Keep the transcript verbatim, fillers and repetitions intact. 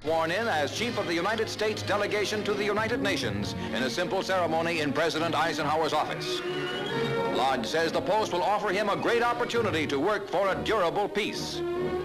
Sworn in as Chief of the United States delegation to the United Nations in a simple ceremony in President Eisenhower's office. Lodge says the post will offer him a great opportunity to work for a durable peace.